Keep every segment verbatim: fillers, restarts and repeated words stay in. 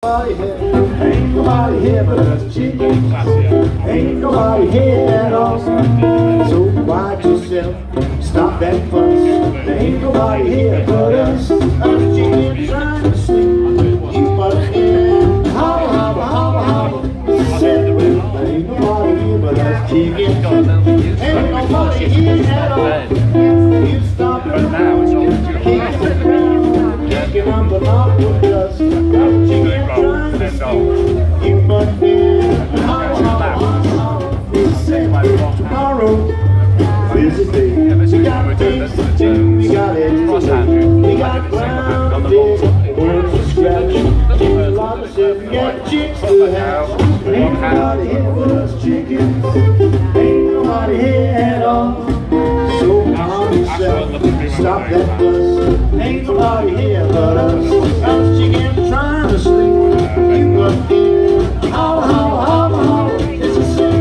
nobody here, ain't nobody here but us chickens. Ain't nobody here at all. So quiet yourself, stop that fuss. There ain't nobody here but us. Us chickens trying to sleep. You must hear hobble, hobble, hobble, hobble. There ain't nobody here but us chickens. Ain't nobody here at all. You stop it, kick the ground, kicking on the knob with us. Us chickens trying to sleep. You must hear hobble, hobble, hobble. Tomorrow is a day. We got things to do, we got it to do. We got ground to dig, worms to scratch. A lot of shit, we got chicks to hatch. Ain't nobody here but us chickens. Ain't nobody here at all. So calm yourself, stop that fuss. Ain't nobody here but us. Us chickens trying to sleep. You must hear howl, howl, howl, howl. It's a sin.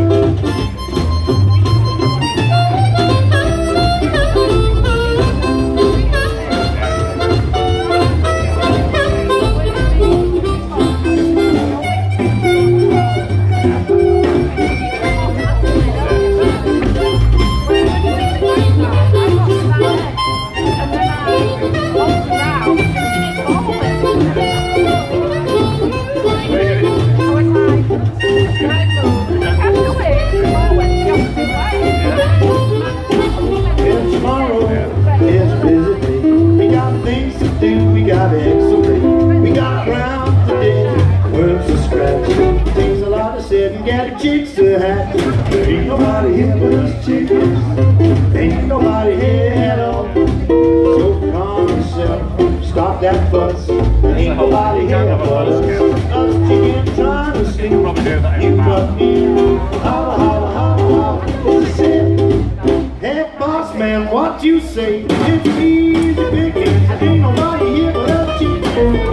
Got chicks to hatch. There ain't nobody here but us chickens. Ain't nobody here at all. So calm yourself, stop that fuss. There ain't nobody here but us. Us chickens trying to sleep. You must hear holla, holla, holla, holla. It's a sin. Hey boss man, what you say? It's easy picking. Ain't nobody here but us chickens.